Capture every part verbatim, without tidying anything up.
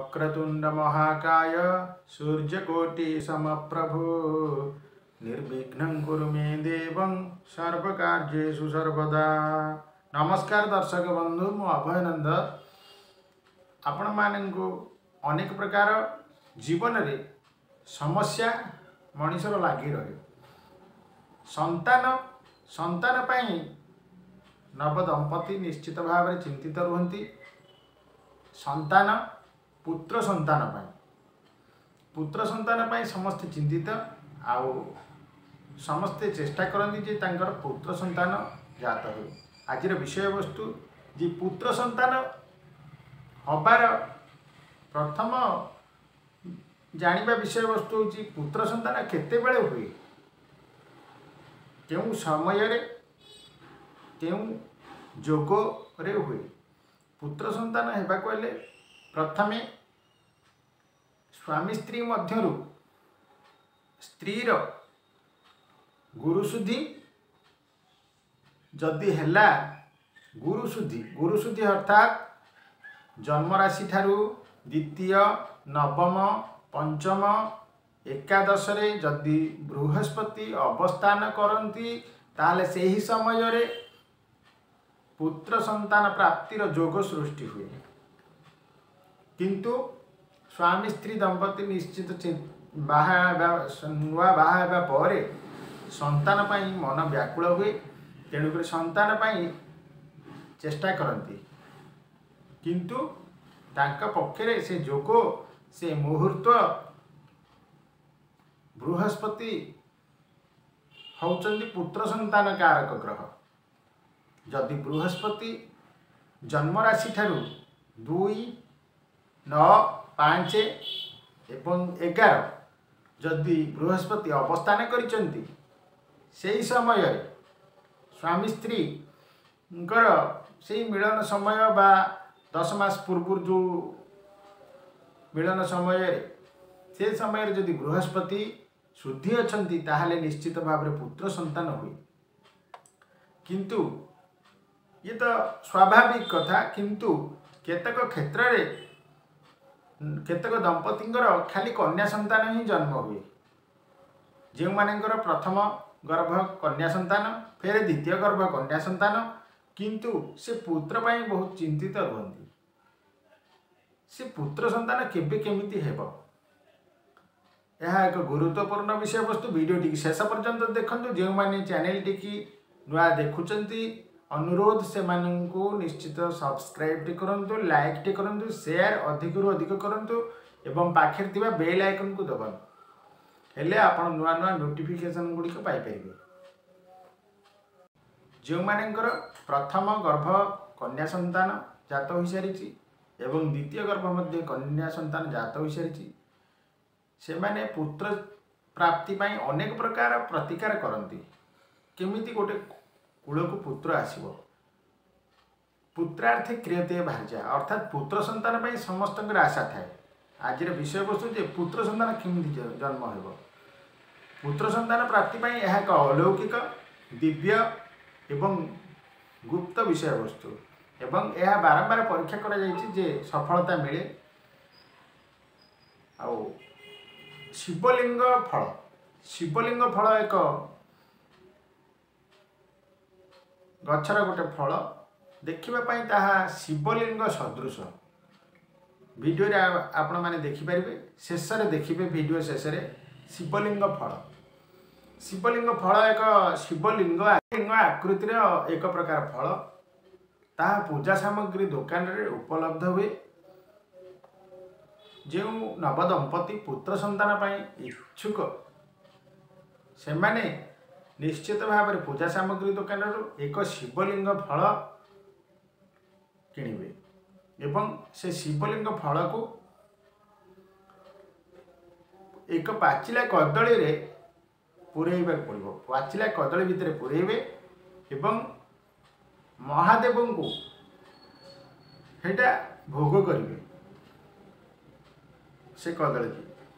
वक्रतुंड महाकाय सूर्यकोटि समप्रभु निर्विघ्नं कुरु मे देवं सर्वकार्येषु सर्वदा। नमस्कार दर्शक बंधु, मु अभयनंद आपण मानू अनेक प्रकार जीवन रे समस्या मनुष्यर लगी रहे। संतान संतान पाई नव दंपति निश्चित भाव में चिंतित रुहंती। संतान पुत्र संतान पाई पुत्र संतान पाई समस्त चिंतित आउ समस्ते चेष्टा करती जे तांकर पुत्र संतान जात हो। आज विषय वस्तु जे पुत्र संतान हबार प्रथम जानिबा विषय वस्तु होची पुत्र संतान केते बेले हुए, केउ समय रे केउ जोग रे हुए। पुत्र संतान हेबा कहले प्रथमे स्वामी स्त्री मध्यरु स्त्रीर गुरुशुद्धि जदि हेला, गुरुशुद्धि गुरुशुद्धि अर्थात जन्म राशि ठारू द्वितीय नवम पंचम एकादश रे जदि बृहस्पति अवस्थान करती ताले सेही समय रे पुत्र संतान प्राप्तिर जोग सृष्टि हुए। किंतु स्वामी स्त्री दंपति निश्चित नुआ बाहा पर संतान पाई मन व्याकुल हुए, तेणुक संतान पाई चेष्टा करती। किंतु तांका पक्षरे से जोग से मुहूर्त बृहस्पति होचंदी पुत्र संतान कारक ग्रह। जदि बृहस्पति जन्म राशि ठारू दुई नौ पाँच एवं एगार जदि बृहस्पति अवस्थान करिचंती सेही समय स्वामी स्त्री से मिलन समय बा दस मास पूर्व जो मिलन समय से समय जदि बृहस्पति शुद्धि अछंती ताहाले निश्चित भाव में पुत्र संतान हुए। किंतु ये तो स्वाभाविक कथा। किंतु केतक क्षेत्र रे केतक दंपतिंकर खाली कन्या संतान ही जन्म हुए। जो मानकर प्रथम गर्भ कन्या संतान, फिर द्वितीय गर्भ कन्या संतान, किंतु से पुत्र पाई बहुत चिंतित रुहंती। से पुत्र संतान केबे केमिति हेबो, यह एक गुरुत्वपूर्ण विषय वस्तु। वीडियो टी शेष पर्यंत देखंतु। जो माने चैनल टी की नुआ देखुचंती अनुरोध से माननकु निश्चित सब्सक्राइब टी करंतु, लाइक टी करंतु, शेयर अधिक रु अधिक करंतु एवं पाखे थिबा बेल आइकन को दबन हेले आपण नुआ नुआ नोटिफिकेशन गुडी को पाई परिबे। जो मानकर प्रथम गर्भ कन्या संतान जात होई सारिची एवं द्वितीय गर्भ मध्ये कन्या संतान जात होई सारिची, से माने पुत्र प्राप्ति पाई अनेक प्रकार प्रतिकार करती। केमिति गोटे कूल को पुत्र आसीबो, पुत्रार्थे क्रियते भार्या, अर्थात पुत्र संतान पाई समस्त आशा थाए। आज विषय वस्तु जे पुत्र संतान केमिति जन्म हेबो। पुत्र संतान प्राप्ति पाई यह एक अलौकिक दिव्य एवं गुप्त विषय वस्तु एवं यह बारंबार परीक्षा करा जायछि जे सफलता मिले। आउ शिवलिंग फल, शिवलिंग फल एक गछर गोटे फल, देखिबा पाई ताहा शिवलिंग सदृश। वीडियो रे आपण माने देखि परिबे, शेष रे देखिबे वीडियो शेष रे शिवलिंग फल। शिवलिंग फल एक शिवलिंग लिंग आकृतिर एक प्रकार फल, ताहा पूजा सामग्री दुकान रे उपलब्ध हुए। जो नव दंपति पुत्र संतान पाई इच्छुक से माने निश्चित भाव में पूजा सामग्री दुकान एक शिवलिंग फल किणवे एवं से शिवलिंग फल को एक पाचिला कदली रे पुरेबा पड़ो। पाचिला कदली भितर पुरेबे एवं महादेव को हेटा भोग करिवे। से कदली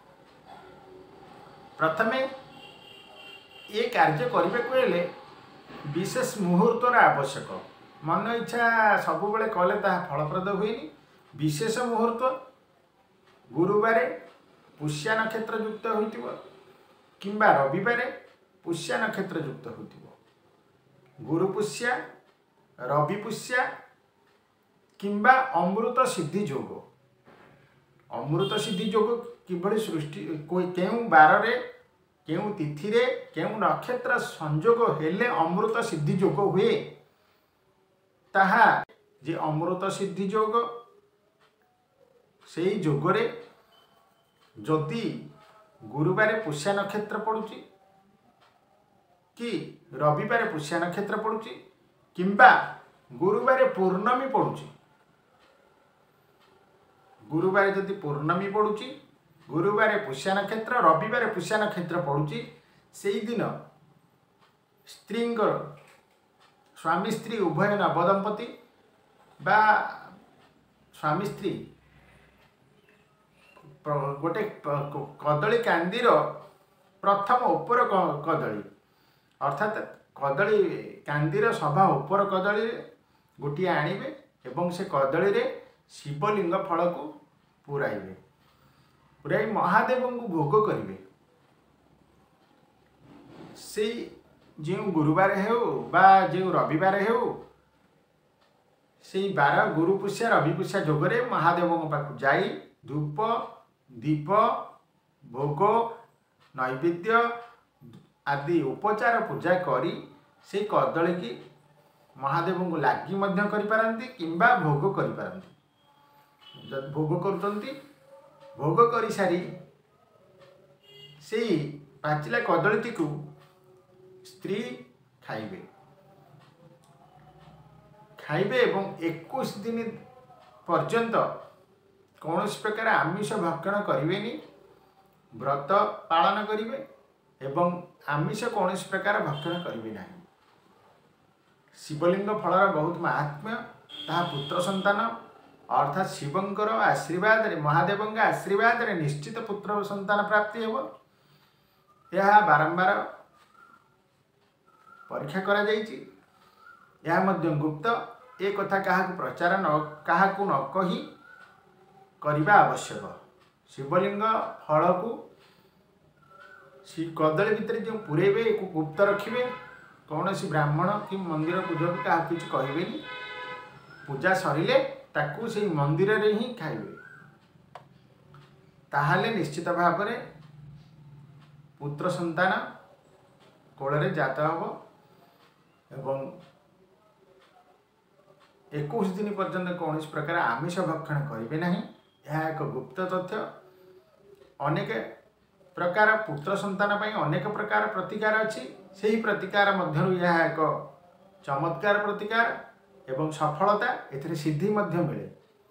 प्रथमे ये कार्य करने को विशेष मुहूर्तर आवश्यक। मन इच्छा सब बेले कले फलप्रद हुए। विशेष मुहूर्त गुरुवार पुष्या नक्षत्र युक्त होइतिबो किंबा रविवार पुष्या नक्षत्र युक्त होइतिबो गुरु पुष्या रवि पुष्या किंबा अमृत सिद्धि योग अमृत सिद्धि योग किभଳି सृष्टि केउ बार रे केउ तिथि रे केउ नक्षत्र संयोग हेले अमृत सिद्धि योग हुए ताहा जे अमृत सिद्धि योग से योग रे जदि गुरुवार पुष्या नक्षत्र पड़ुची कि रविवार पुष्या नक्षत्र पड़ुची किंबा गुरुवार पूर्णमी पड़ुची गुरुवार जदि पूर्णमी पड़ुची गुरुवार पुष्या नक्षत्र रविवार पुष्या नक्षत्र पड़ुची से दिन स्त्री स्वामी स्त्री उभय नवदंपति बा स्वामी स्त्री गोटे कदली कांदीर प्रथम उपर कदली अर्थात कदली कांदीर सभा उपर कदली गोटे आणवे एवं से कदली रे शिवलिंग फल को पुराइबे पुराई महादेव को भोग करेंगे से जो गुरुवार हो बा जो रविवार हो से बार गुरु पुष्या रवि पुष्या जोगरे महादेव पाक जाई धूप दीप भोग नैवेद्य आदि उपचार पूजा करी से कदली की महादेव को लगी मध्य करि पारंती किंबा भोग करि पारंती जब भोग करतंती भोग करि सारी से पाचिला कदलीटी को स्त्री खाइबे खाइबे एवं इक्कीस दिन पर्यंत कौन प्रकार आमिष भक्षण करें व्रत पालन करेंगे एवं आमिष कौन प्रकार भक्षण करेंगे ना शिवलिंग फलर बहुत महात्म्य ता पुत्र संतान अर्थात शिवंकर आशीर्वाद रे महादेव आशीर्वाद रे निश्चित पुत्र संतान प्राप्ति हो यह बारंबार परीक्षा करा जाइछि यह मध्य गुप्त एक कथा कहा प्रचार न कहा न कही करने आवश्यक शिवलिंग फल को कदली भितर जो पुरेबे गुप्त रखिए कौन सी ब्राह्मण कि मंदिर पूजक क्या किसी कहे पूजा सरिले ताकू से मंदिर रे ही खाइबे ताहाले निश्चित भाव में पुत्र संतान कोल जात हम एवं इक्कीस दिन पर्यंत कौन प्रकार आमिष भक्षण करेंगे ना यह एक गुप्त तथ्य अनेक प्रकार पुत्र संतान पर अनेक प्रकार प्रतिकार अच्छी से ही प्रतिकार मध्यरु यह एक चमत्कार प्रतिकार एवं सफलता एथिरे सिद्धि मध्य मिले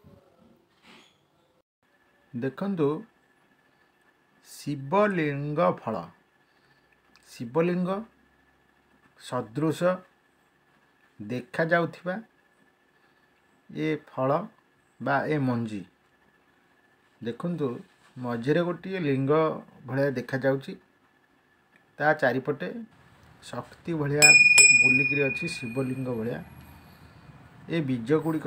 देखंतु शिवलिंग फल शिवलिंग सदृश देखा जाउथिबा ये फल बा ए मंजी देखंतु मझिरे गोटे लिंग भलिया देखा जाउची ता चारिपटे शक्ति भलिया बुलिकी अच्छी शिवलिंग भलिया ए बीज गुड़िक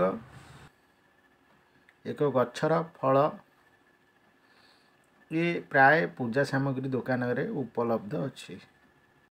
एक गच्छर फल ये प्राय पूजा सामग्री दुकान रे उपलब्ध अच्छी।